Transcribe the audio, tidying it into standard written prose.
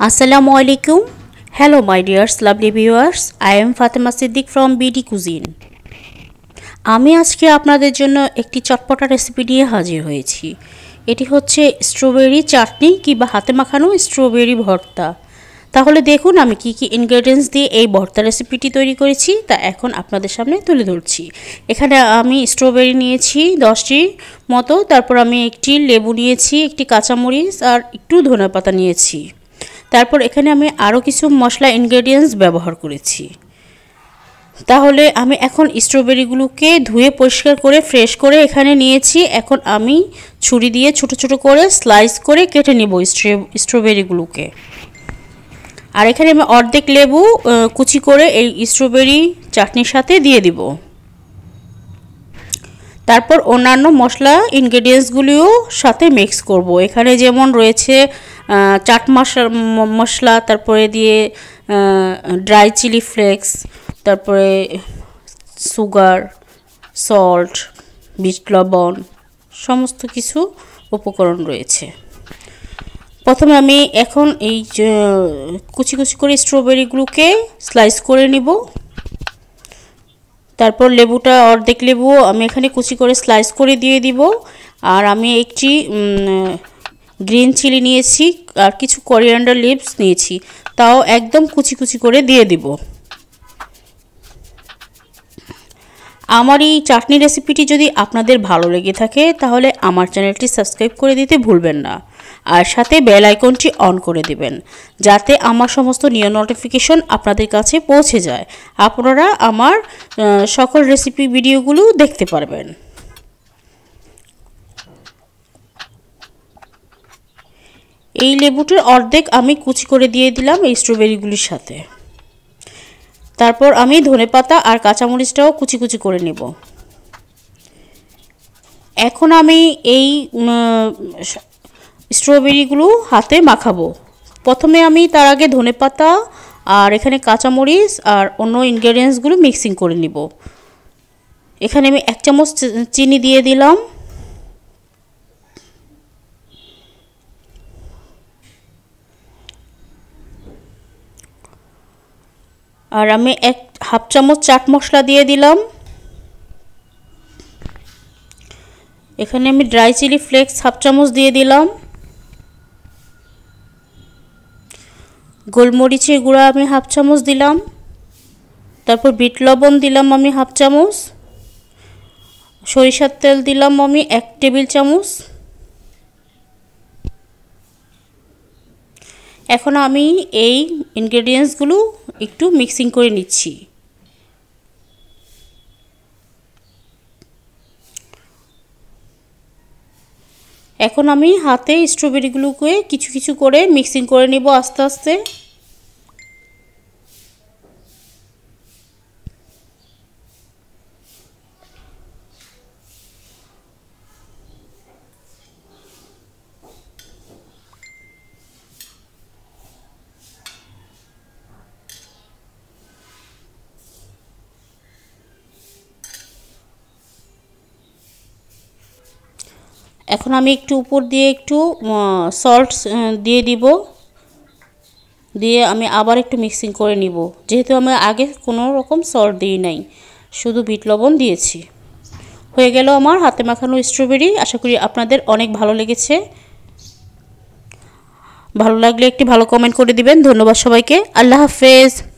Assalamualaikum. Hello my dears lovely viewers. I am Fatima Siddiq from BD Cuisine. আমি আজকে আপনাদের জন্য একটি চটপটা রেসিপি নিয়ে হাজির হয়েছি। এটি হচ্ছে স্ট্রবেরি চাটনি কিংবা হাতে মাখানো স্ট্রবেরি ভর্তা। তাহলে দেখুন আমি কি কি ইনগ্রেডিয়েন্টস দিয়ে এই ভর্তা রেসিপিটি তৈরি করেছি তা এখন আপনাদের সামনে তুলে ধরছি। এখানে আমি স্ট্রবেরি নিয়েছি 10টি মতো, তারপর আমি একটি লেবু নিয়েছি, একটি কাঁচামরিচ আর একটু ধনেপাতা নিয়েছি। তারপর এখানে আমি আরও কিছু মশলা ইনগ্রেডিয়েন্টস ব্যবহার করেছি। তাহলে আমি এখন স্ট্রবেরিগুলোকে ধুয়ে পরিষ্কার করে ফ্রেশ করে এখানে নিয়েছি। এখন আমি ছুরি দিয়ে ছোট ছোট করে স্লাইস করে কেটে নেব স্ট্রবেরিগুলোকে। আর এখানে আমি অর্ধেক লেবু কুচি করে এই স্ট্রবেরি চাটনির সাথে দিয়ে দিব। তারপর অন্যান্য মশলা ইনগ্রেডিয়েন্টসগুলিও সাথে মিক্স করব। এখানে যেমন রয়েছে চাট মশলা, তারপরে দিয়ে ড্রাই চিলি ফ্লেক্স, তারপরে সুগার, সল্ট, বিট লবণ, সমস্ত কিছু উপকরণ রয়েছে। প্রথমে আমি এখন এই কুচি কুচি করে স্ট্রবেরিগুলোকে স্লাইস করে নিব। তারপর লেবুটা অর্ধেক লেবু আমি এখানে কুচি করে স্লাইস করে দিয়ে দিব। আর আমি একটি গ্রিন চিলি নিয়েছি আর কিছু কোরিয়ান্ডার লিভস নিয়েছি, তাও একদম কুচি কুচি করে দিয়ে দিব। আমার এই চাটনি রেসিপিটি যদি আপনাদের ভালো লেগে থাকে তাহলে আমার চ্যানেলটি সাবস্ক্রাইব করে দিতে ভুলবেন না, আর সাথে বেল আইকনটি অন করে দিবেন যাতে আমার সমস্ত নিউ নোটিফিকেশন আপনাদের কাছে পৌঁছে যায়, আপনারা আমার সকল রেসিপি ভিডিওগুলো দেখতে পারবেন। এই লেবুটির অর্ধেক আমি কুচি করে দিয়ে দিলাম এই স্ট্রবেরিগুলির সাথে। তারপর আমি ধনেপাতা আর কাঁচামরিচটাও কুচি কুচি করে নেব। এখন আমি এই স্ট্রবেরিগুলো হাতে মাখাবো। প্রথমে আমি তার আগে ধনেপাতা আর এখানে কাঁচামরিচ আর অন্য ইনগ্রেডিয়েন্টসগুলো মিক্সিং করে নিব। এখানে আমি 1 চামচ চিনি দিয়ে দিলাম। আর আমি হাফ চামচ চাট মশলা দিয়ে দিলাম। এখানে আমি ড্রাই চিলি ফ্লেক্স হাফ চামচ দিয়ে দিলাম। গোলমরিচের গুঁড়া আমি হাফ চামচ দিলাম। তারপর বিট লবণ দিলাম আমি হাফ চামচ। সরিষার তেল দিলাম আমি 1 টেবিল চামচ। এখন আমি এই ইনগ্রেডিয়েন্টসগুলো একটু মিক্সিং করে নিচ্ছি। এখন আমি হাতে স্ট্রবেরিগুলোকে কিছু কিছু করে মিক্সিং করে নিব আস্তে আস্তে। এখন আমি একটু উপর দিয়ে একটু সল্ট দিয়ে দিব, দিয়ে আমি আবার একটু মিক্সিং করে নিব। যেহেতু আমি আগে কোনো রকম সল্ট দিই নাই, শুধু বিট লবণ দিয়েছি। হয়ে গেল আমার হাতে মাখানো স্ট্রবেরি। আশা করি আপনাদের অনেক ভালো লেগেছে। ভালো লাগলে একটি ভালো কমেন্ট করে দিবেন। ধন্যবাদ সবাইকে। আল্লাহ হাফেজ।